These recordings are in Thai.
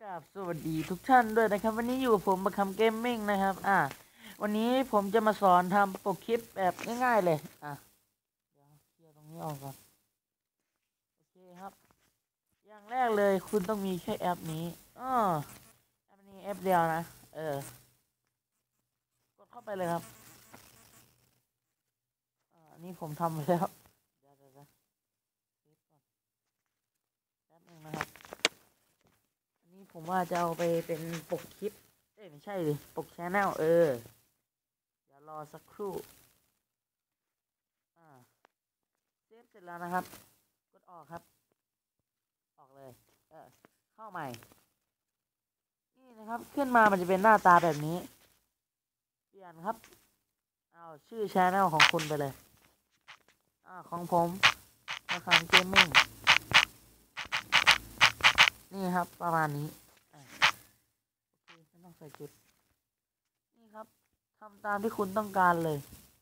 กับสวัสดีทุกท่านด้วยนะครับวันนี้อยู่กับผมประคำเกมมิ่งนะครับวันนี้ผมจะมาสอนทำปกคลิปแบบง่ายๆเลยเดี๋ยวเคลียร์ตรงนี้ออกก่อนโอเคครับอย่างแรกเลยคุณต้องมีแค่แอปนี้แอปนี้แอปเดียวนะกดเข้าไปเลยครับอันนี้ผมทำไปแล้วเดี๋ยวเซฟก่อนแป๊บนึงนะครับอันนี้ผมว่าจะเอาไปเป็นปกคลิปไม่ใช่ดิปกแชนแนลเดี๋ยวรอสักครู่อ่า เซฟเสร็จแล้วนะครับกดออกครับออกเลยเข้าใหม่นี่นะครับขึ้นมามันจะเป็นหน้าตาแบบนี้เปลี่ยนครับเอาชื่อชแนลของคุณไปเลยของผมนะครับเกมมิ่งนี่ครับประมาณนี้โอเคไม่ต้องใส่จุดนี่ครับทำตามที่คุณต้องการเลย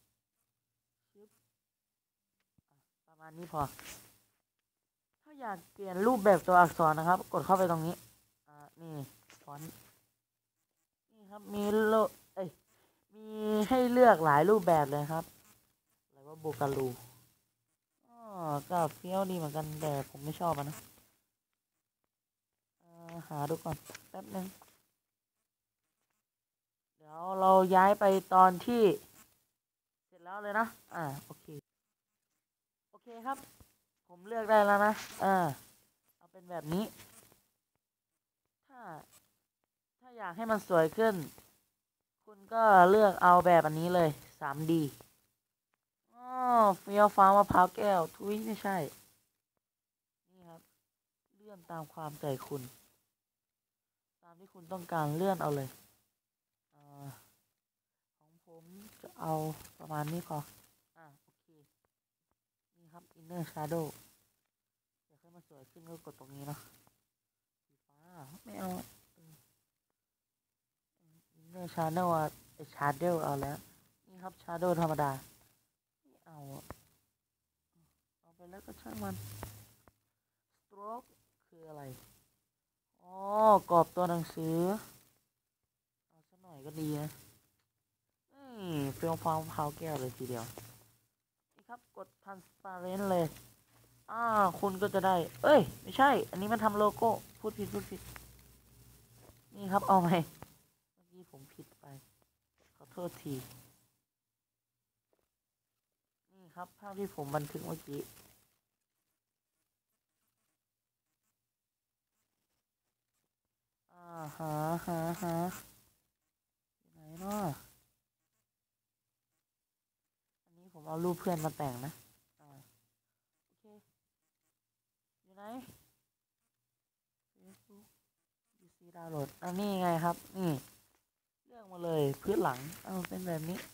ประมาณนี้พอถ้าอยากเปลี่ยนรูปแบบตัวอักษรนะครับกดเข้าไปตรงนี้นี่ฟอนต์นี่ครับมีมีให้เลือกหลายรูปแบบเลยครับอะไรว่าโบกาลูก็เฟี้ยวดีเหมือนกันแต่ผมไม่ชอบนะหาดูก่อนแป๊บนึงเดี๋ยวเราย้ายไปตอนที่เสร็จแล้วเลยนะโอเคครับผมเลือกได้แล้วนะเอาเป็นแบบนี้ถ้าอยากให้มันสวยขึ้นคุณก็เลือกเอาแบบอันนี้เลย 3D เฟี้ยวฟ้ามะพร้าวแก้วทุยไม่ใช่นี่ครับเลื่อนตามความใจคุณตามที่คุณต้องการเลื่อนเอาเลยของผมจะเอาประมาณนี้พอโอเคนี่ครับ Inner Shadow อยากให้มันสวยขึ้นก็กดตรงนี้เนาะสีฟ้าไม่เอาInner Shadow Shadow เอาแล้วนี่ครับ Shadow ธรรมดาไม่เอาไปแล้วก็ช่างมัน Stroke คืออะไรกรอบตัวหนังสือเอาสักหน่อยก็ดีนะเฟี้ยวฟ้าวมะพร้าวแก้วเลยทีเดียวนี่ครับกด transparent เลยคุณก็จะได้ไม่ใช่อันนี้มันทำโลโก้พูดผิดนี่ครับเอาไหมเมื่อกี้ผมผิดไปขอโทษทีนี่ครับภาพที่ผมบันทึกเมื่อกี้หาไหนเนาะอันนี้ผมเอารูปเพื่อนมาแต่งนะโอเคอยู่ไหน Facebook UC ดาวน์โหลดนี่ไงครับนี่เลือกมาเลยพื้นหลังเป็นแบบนี้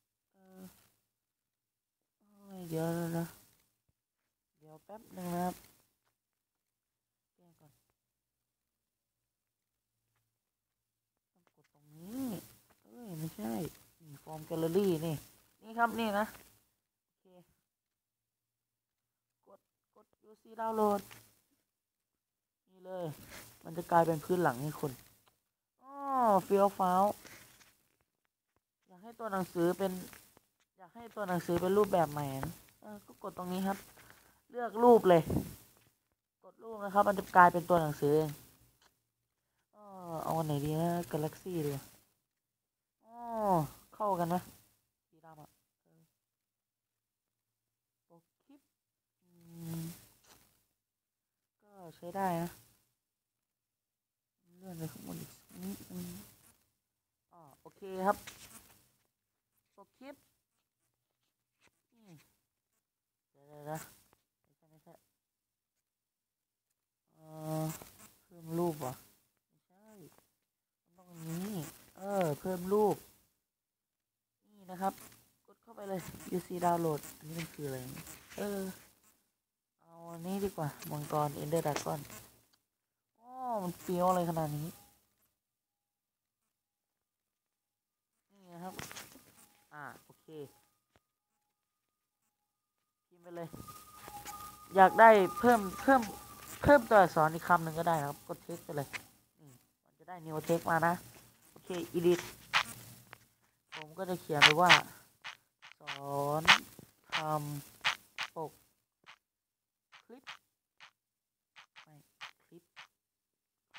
เดี๋ยวนะเดี๋ยวแป๊บนึงนะครับแก้ก่อนต้องกดตรงนี้ไม่ใช่ฟอร์มแกลเลอรี่นี่ครับนี่นะโอเคกด UC ดาวน์โหลดนี่เลยมันจะกลายเป็นพื้นหลังให้คุณเฟี้ยวฟ้าวอยากให้ตัวหนังสือเป็นรูปแบบใหม่นะก็กดตรงนี้ครับเลือกรูปเลยกดรูปนะครับมันจะกลายเป็นตัวหนังสือเอาอันไหนดีนะกาแล็กซี่ดีเข้ากันไหมสีดำปกคลิปก็ใช้ได้นะเลื่อนไปข้างบนอีกนิดนึงโอเคครับปกคลิปเดี๋ยวไม่ใช่เพิ่มรูปไม่ใช่มันต้องนี้เพิ่มรูปนี่นะครับกดเข้าไปเลย UC ดาวน์โหลดอันนี้มันคืออะไรเอาอันนี้ดีกว่ามังกร Ender Dragon มันเฟี้ยวอะไรขนาดนี้นี่นะครับโอเคพิมพ์ไปเลยอยากได้เพิ่มตัวอักษรอีกคำหนึ่งก็ได้ครับกดเทคไปเลยจะได้นิวเทคมานะ โอเคedit ผมก็จะเขียนไปว่าสอนทำปกคลิปไม่คลิปโอ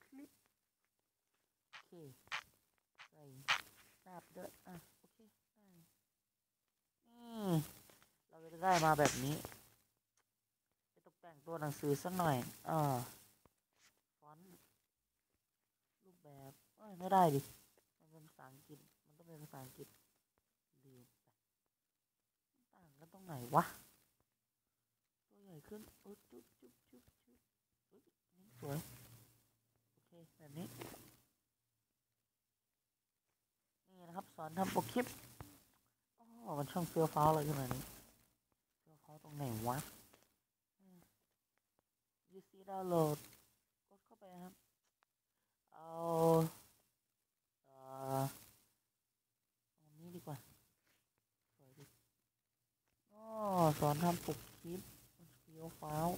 เคใส่หน้าไปด้วยโอเคได้เราจะได้มาแบบนี้ไปตกแต่งตัวหนังสือสักหน่อยฟอนต์รูปแบบไม่ได้ดิมันเป็นภาษาอังกฤษมันต้องเป็นภาษาอังกฤษลืมไปต่างกันตรงไหนวะตัวใหญ่ขึ้นจุ๊บจุ๊บจุ๊บจุ๊บนี่สวยโอเคแบบนี้นี่นะครับสอนทำปกคลิปมันช่างเฟี้ยวฟ้าวเลยขนาดนี้เฟี้ยวฟ้าวตรงไหนวะUC ดาวน์โหลดกดเข้าไปครับเอาอันนี้ดีกว่าสวยดิสอนทำปกคลิปเฟี้ยวฟ้าว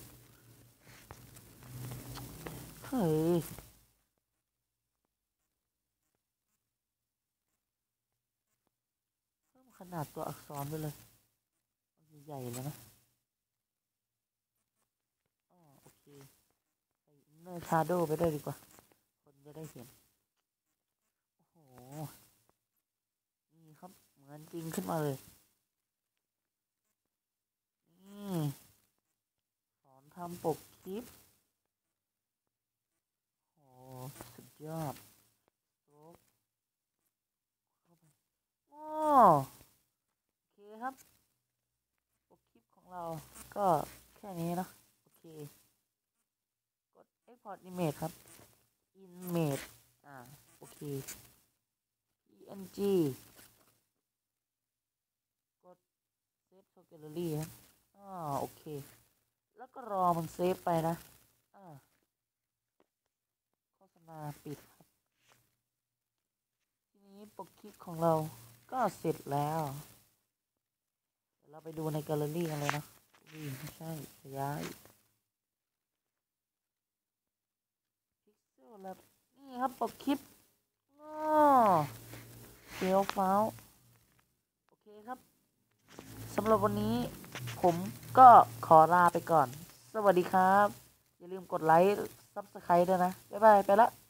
เฮ้ยเพิ่มขนาดตัวอักษรไปเลยใหญ่ๆแล้วนะโอเคใส่อินเนอร์ชาร์โดว์ไปได้ดีกว่าคนจะได้เห็นโอ้โหนี่ครับเหมือนจริงขึ้นมาเลยนี่สอนทำปกคลิปโอ้สุดยอดโอ้เข้าไปโอเคครับปกคลิปของเราก็แค่นี้นะโอเคกด Export Image ครับ Image โอเค PNG กด Save to Gallery ครับโอเคแล้วก็รอมันเซฟไปนะโฆษณาปิดครับทีนี้ปกคลิปของเราก็เสร็จแล้วเดี๋ยวเราไปดูในแกลเลอรี่กันเลยนะไม่ใช่ขยายพิกเซลแล้วนี่ครับปกคลิปเฟี้ยวฟ้าวโอเคครับสำหรับวันนี้ผมก็ขอลาไปก่อนสวัสดีครับอย่าลืมกดไลค์ Subscribe ด้วยนะบ๊ายบายไปละ